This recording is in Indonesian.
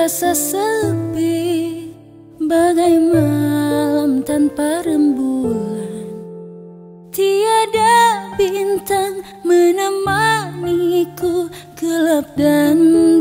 terasa sepi, bagai malam tanpa rembulan. Tiada bintang menemaniku, gelap dan